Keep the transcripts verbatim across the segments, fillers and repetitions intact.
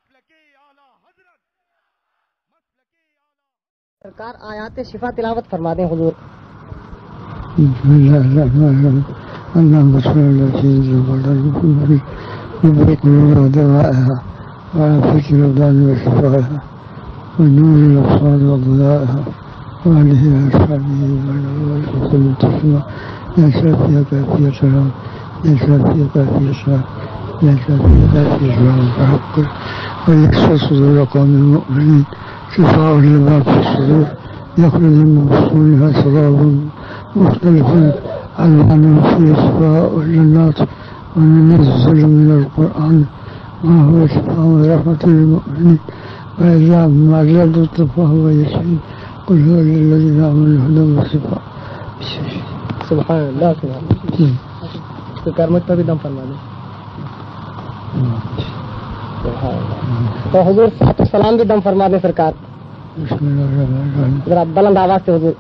सरकार आयात शिफा तिलावत फरमा दें हुजूर। شفاء لما في الصدور يخرج من بطونها شراب مختلف ألوانه فيه شفاء والجنات وننزل من القرآن ما هو شفاء ورحمة للمؤمنين وإذا ما زادت فهو يشفي قل هو للذين آمنوا هدى وشفاء। सुभान अल्लाह सुभान अल्लाह। तो कर्मत पर भी दम फरमा दें। तो हुजूर साथ सलाम भी दम फरमा दें सरकार। जरा बुलंद आवाज से हुजूर।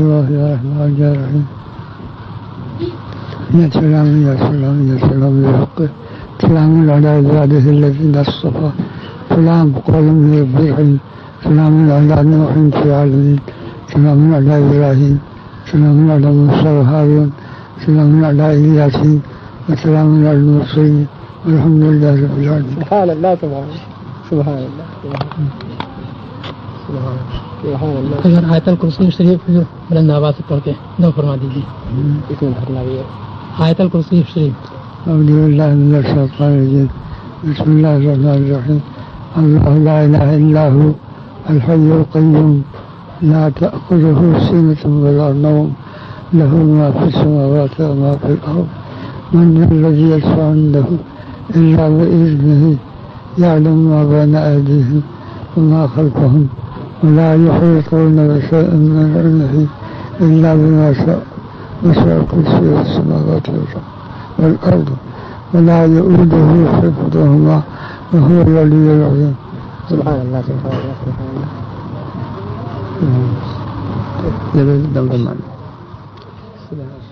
या सलाम या सलाम या सलाम या हक सलाम अला इबादिहि الذين اصطفى सलाम قول من ربهم सलाम अला नूह في العالمين सलाम अला इब्राहीम सलाम अला मूसा وهارون सलाम अला इलियासीन सलाम अला المرسلين والحمد لله رب العالمين। सुभान अल्लाह सुभान सुभान अल्लाह सुभान अल्लाह। अगर आयतल कुर्सी शरीफ बुलंद आवाज से पढ़ के दम फरमा दीजिए। इसमें धरना भी है। आयतल कुर्सी शरीफ। أعوذ بالله من الشيطان الرجيم بسم الله الرحمن الرحيم الله لا إله إلا هو الحي القيوم لا تأخذه سنة ولا نوم له ما في السماوات وما في الأرض من الذي يشفع عنده إلا بإذنه يعلم ما بين أيديهم وما خلفهم ولا يحيطون بشيء من علمه إلا بما شاء وسع كرسيه السماوات والأرض ولا يؤوده حفظهما وهو العلي العظيم। سبحان الله سبحان الله سبحان الله।